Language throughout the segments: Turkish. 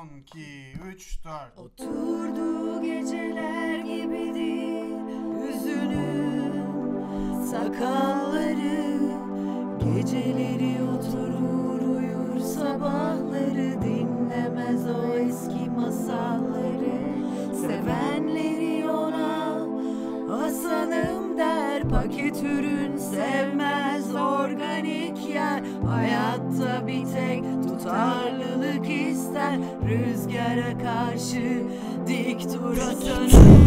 10, 2, 3, 4. Oturduğu geceler gibidir yüzünün sakalları. Geceleri oturur uyur, sabahları dinlemez o eski masalları. Sevenleri ona Hasan'ım der, paket ürün sevmez, organik yer. Hayatta bir tek tutarlılık ister, rüzgara karşı dik dur Hasan'ım.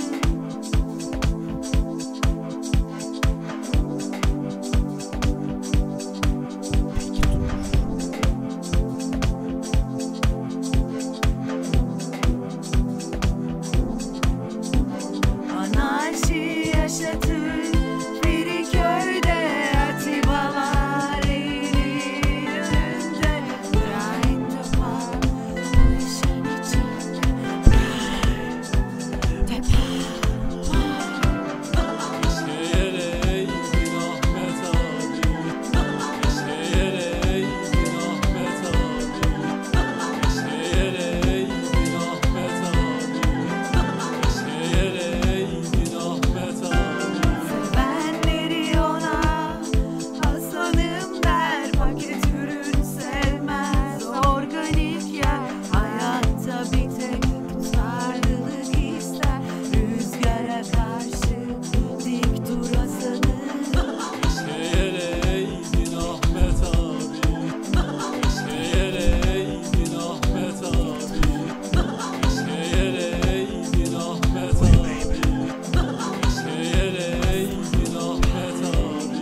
Anarşi yaşatır Feriköy'de, Atibalar eğilir önünde. Brian De Palma bu işin içinde. Brian De Palma. Şehreydin Ahmet abi, şehreydin Ahmet abi, şehreydin Ahmet abi, şehreydin Ahmet abi. Sevenleri ona Hasan'ım der, paket ürün sevmez, organik yer. Hayatta bir tek tutarlılık ister, rüzgara karşı dik dur Hasan'ım. Şehreydin Ahmet abi, şehreydin Ahmet abi, şehreydin Ahmet abi, şehreydin Ahmet abi.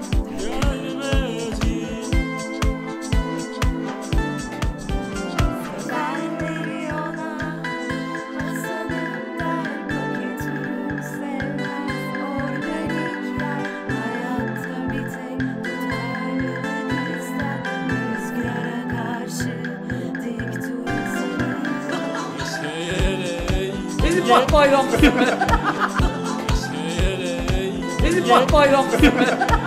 Gelmedi. Sevenleri ona Hasan'ım der, paket ürün sevmez, organik yer. Hayatta bir tek tutarlılık ister, rüzgara karşı dik dur Hasan'ım. Benim bak bayram. Benim bak bayram.